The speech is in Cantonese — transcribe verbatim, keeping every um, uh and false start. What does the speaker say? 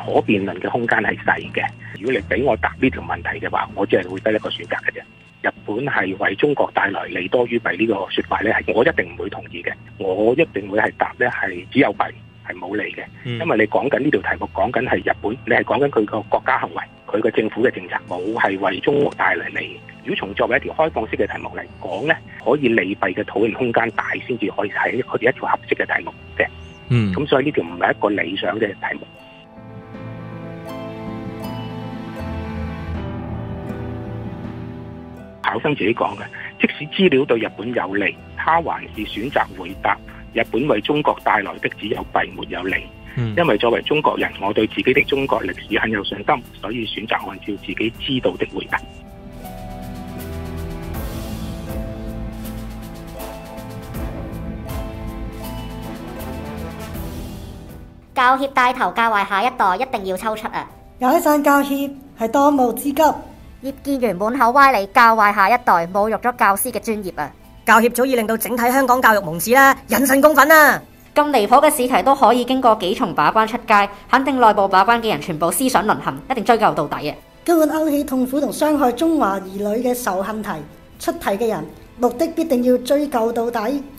可辯論嘅空間係細嘅。如果你俾我答呢條問題嘅話，我只係會得一個選擇嘅啫。日本係為中國帶來利多於弊呢個說法咧，係我一定唔會同意嘅。我一定會係答咧係只有弊，係冇利嘅。因為你講緊呢條題目講緊係日本，你係講緊佢個國家行為，佢個政府嘅政策，冇係為中國帶來利。如果從作為一條開放式嘅題目嚟講咧，可以利弊嘅討論空間大，先至可以係佢哋一條合適嘅題目嘅。嗯，咁所以呢條唔係一個理想嘅題目。考生自己講嘅，即使資料對日本有利，他還是選擇回答日本為中國帶來的只有弊沒有利。嗯、因為作為中國人，我對自己的中國歷史很有信心，所以選擇按照自己知道的回答。 教協帶頭教壞下一代，一定要抽出啊！ 解散教協係當務之急。 葉建源滿口歪理，教壞下一代，侮辱咗教師嘅專業啊！ 教協早已令到整體香港教育蒙恥啦，人神共憤啊！ 咁離譜嘅試題都可以經過幾重把關出街，肯定內部把關嘅人全部思想淪陷，一定追究到底啊！ 根本勾起痛苦同傷害中華兒女嘅仇恨題，出題嘅人目的必定要追究到底。